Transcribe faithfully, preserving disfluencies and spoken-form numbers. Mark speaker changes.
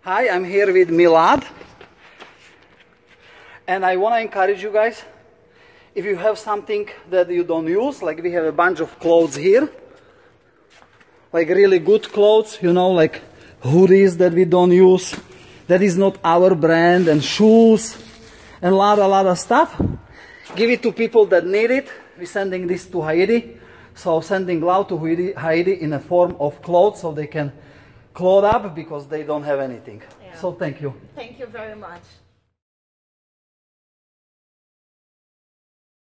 Speaker 1: Hi, I'm here with Milad. And I want to encourage you guys, if you have something that you don't use, like we have a bunch of clothes here, like really good clothes, you know, like hoodies that we don't use, that is not our brand, and shoes, and a lot, a lot of stuff. Give it to people that need it. We're sending this to Haiti. So sending love to Haiti in a form of clothes so they can clothe up because they don't have anything. Yeah. So thank you.
Speaker 2: Thank you very much.